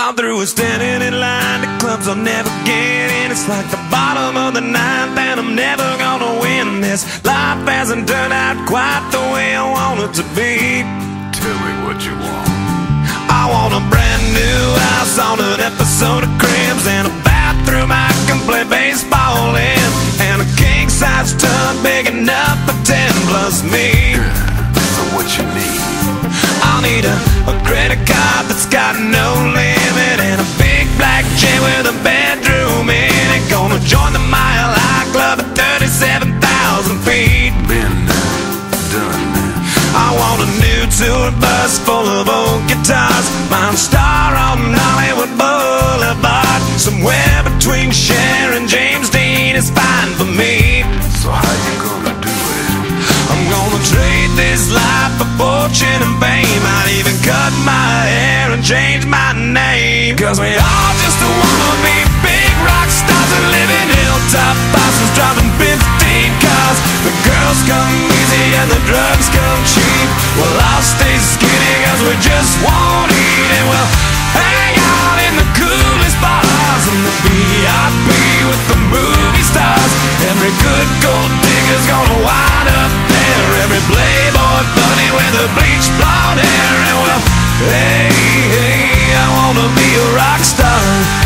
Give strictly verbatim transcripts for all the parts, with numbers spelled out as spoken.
I'm through with standing in line to clubs I'll never get in. It's like the bottom of the ninth and I'm never gonna win this. Life hasn't turned out quite the way I want it to be. Tell me what you want. I want a brand new house on an episode of Cribs, and a bathroom I can play baseball in, and a king-size tub big enough for ten plus me. So what you need? I'll need a, a credit card that's got no limit, and a big black jet with a bedroom in it. Gonna join the Mile High Club at thirty-seven thousand feet. Been done. I want a new tour bus full of old guitars, mine star on Hollywood Boulevard. Somewhere between Cher and James Dean is fine for me. So how you gonna do it? I'm gonna trade this life for fortune and fame. I'd even cut my hair and change my name, 'cause we all just wanna be big rock stars and live in hilltop bosses, driving fifteen cars. The girls come easy and the drugs come cheap. Well, I'll stay skinny 'cause we just won't eat, and we'll hang out in the coolest bars and the V I P with the movie stars. Every good gold digger's gonna wind up there, every playboy bunny with the bleached blonde hair. And well, hey, hey, I wanna be a rock star.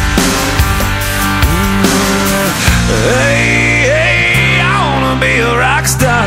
Hey, hey, I wanna be a rock star.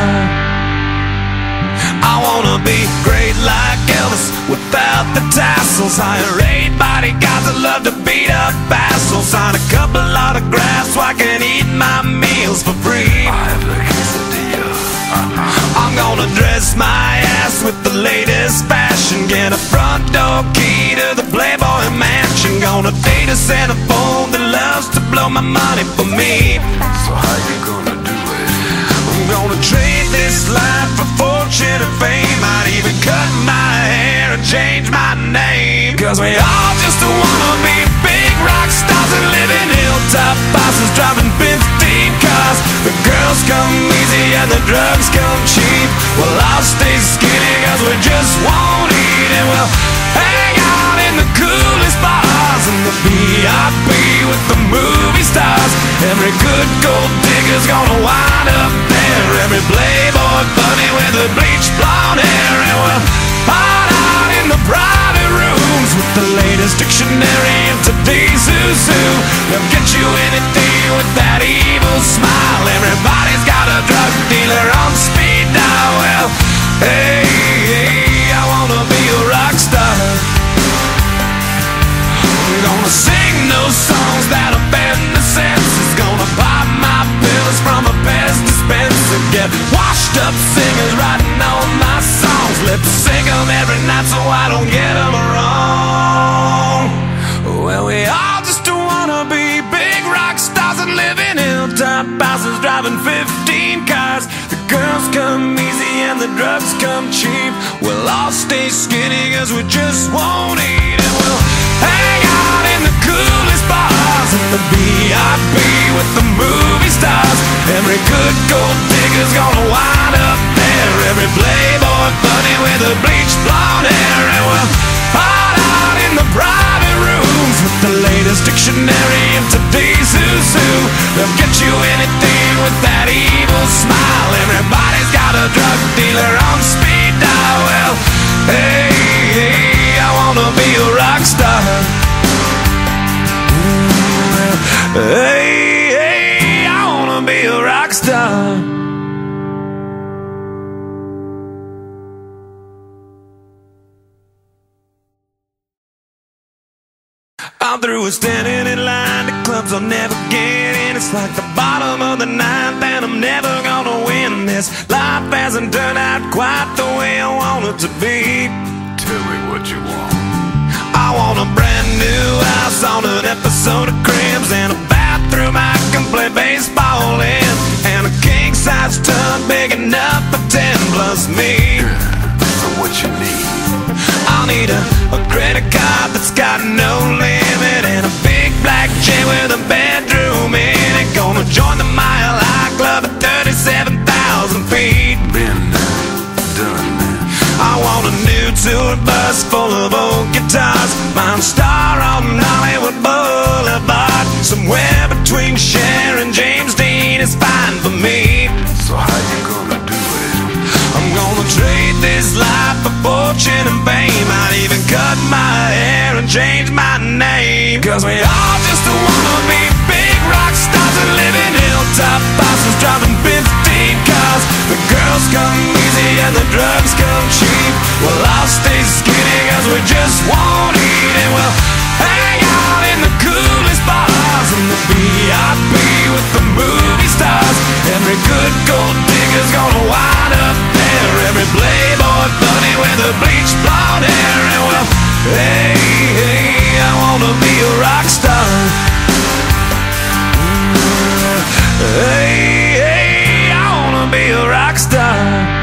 I wanna be great like Elvis without the tassels. Hire eight bodyguards that love to beat up assholes. Sign a couple autographs so I can eat my meals for free. I have a quesadilla. Uh-huh. I'm gonna dress my ass with the latest fashion, get a front door key to the Playboy Mansion. Gonna date a centerfold that loves to blow my money for me. So how you gonna do it? I'm gonna trade this life for fortune and fame. I'd even cut my hair and change my name, 'cause we all just wanna be big rock stars and live in hilltop bosses, driving fifteen cars. The girls come easy and the drugs come cheap. Well, I'll stay skinny 'cause we just won't eat, and we'll hang out in the coolest bars and the V I P with the movie stars. Every good gold digger's gonna wind up there, every playboy bunny with the bleached blonde hair. And we'll hide out in the private rooms with the latest dictionary of today's who's who. They'll get you anything with that evil smile. Everybody's got a drug dealer on speed dial. Well, hey, hey, I wanna be a rock star. I'm gonna sing those songs that offend the senses. Gonna pop my pills from a Pez dispenser. Get washed up singers writing all my songs. Lip sync them every night so I don't get them wrong. Well, we all just wanna be big rock stars and live in hilltop houses, driving fifteen cars. The girls come easy and the drugs come cheap. We'll all stay skinny 'cause we just won't eat, and we'll hang out in the coolest bars and the V I P with the movie stars. Every good gold digger's gonna wind up there, every playboy bunny with the bleached blonde hair. And we'll hide out in the private rooms with the latest dictionary of today's who's who. They'll get you anything with that evil smile. Everybody's got a drug dealer on speed dial. Well, hey, hey, I wanna be a rock star. Hey, hey, I wanna be a rock star. I'm through with standing in line to clubs I'll never get in. It's like the bottom of the ninth and I'm never gonna win this. Life hasn't turned out quite the way I want it to be. Tell me what you want. I want a brand new house on an episode of Cribs, and a bathroom I can play baseball in, and a king-size tub big enough for ten plus me. So what you need? I'll need a, a credit card that's got no limit, and a big black jet with a bedroom in it. Gonna join the Mile High Club at thirty-seven thousand feet. Been done. I want a new tour bus full of old guitars. Mine star on Hollywood Boulevard. Somewhere between Cher and James Dean is fine for me. So how you gonna do it? I'm gonna trade this life for fortune and fame. I'd even cut my hair and change my name. Cause we all just wanna be big rock stars and live in hilltop houses, driving fifteen cars. The girls come easy and the drugs come cheap. Well, I'll stay skinny cause we just won't eat. And we'll hang out in the coolest bars in the V I P with the movie stars. Every good gold digger's gonna wind up there. Every playboy bunny with the bleached blonde hair. And well, hey, hey, I wanna be a rock star. Hey, hey, I wanna be a rock star.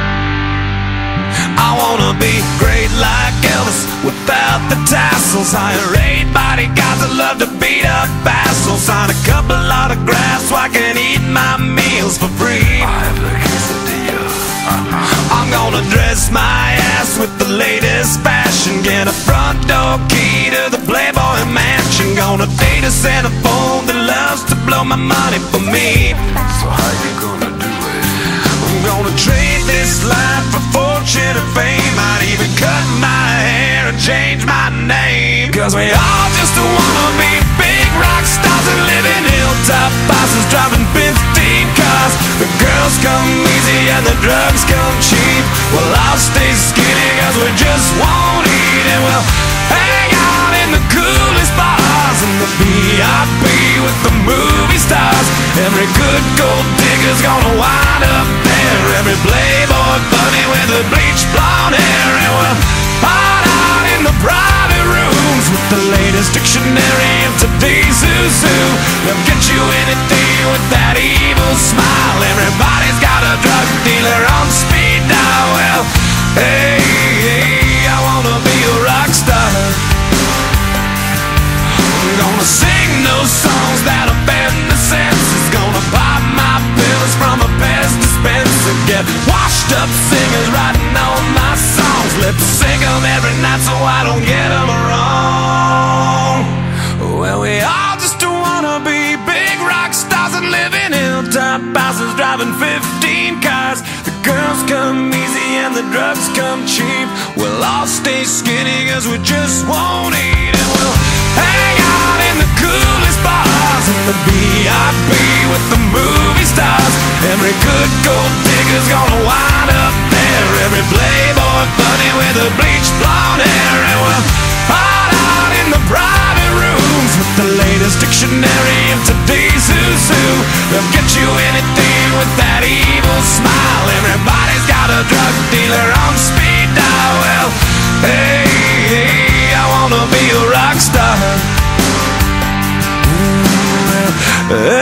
I wanna be great like Elvis without the tassels. Hire eight bodyguards that love to beat up assholes. Sign a couple autographs so I can eat my meals for free. I have the quesadilla. Uh-huh. I'm gonna dress my ass with the latest fashion. Get a front door key to the Playboy Mansion. Gonna date a centerfold that loves to blow my money for me. So how you gonna do it? I'm gonna trade this life for fortune and fame. I'd even cut my hair and change my name. Cause we all just wanna be big rock stars and live in hilltop houses, driving fifteen cars. The girls come easy and the drugs come cheap. Well, I'll stay skinny cause we just won't eat. And we'll hang out in the coolest bars in the V I P with the movie stars. Every good gold digger's gonna wind up there. Every playboy bunny with the bleached blonde hair. And we'll hide out in the private rooms with the latest dictionary of today's who's who. They'll get you anything with that evil smile. Everybody's got a drug dealer on speed dial. Well, hey, hey, I wanna be a rock star. I'm gonna sing those songs that offend the senses. Gonna pop my pills from a Pez dispenser. Get washed up singers writing all my songs. Lip sync them every night so I don't get them wrong. Well, we all just wanna be big rock stars and live in hilltop houses, driving fifteen cars. The girls come easy and the drugs come cheap. We'll all stay skinny cause we just won't eat. And we'll hang out in the coolest bars in the V I P with the movie stars. Every good gold digger's gonna wind up there. Every playboy bunny with the bleached blonde hair. And we'll hide out in the private rooms with the latest dictionary of today's who's who. They'll get you anything with that evil smile. Everybody's got a drug dealer on speed dial. Well, hey, hey, I wanna be a rock star. Hey,